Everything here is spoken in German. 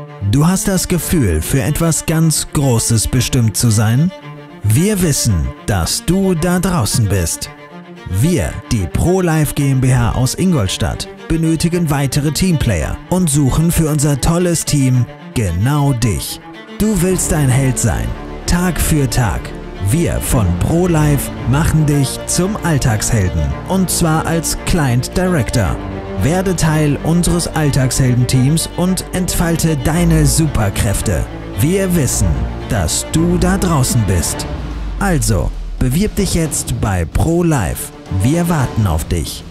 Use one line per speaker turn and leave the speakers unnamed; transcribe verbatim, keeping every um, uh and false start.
Du hast das Gefühl, für etwas ganz Großes bestimmt zu sein? Wir wissen, dass du da draußen bist. Wir, die ProLife GmbH aus Ingolstadt, benötigen weitere Teamplayer und suchen für unser tolles Team genau dich. Du willst ein Held sein, Tag für Tag. Wir von ProLife machen dich zum Alltagshelden, und zwar als Client Director. Werde Teil unseres Alltagsheldenteams und entfalte deine Superkräfte. Wir wissen, dass du da draußen bist. Also, bewirb dich jetzt bei ProLife. Wir warten auf dich.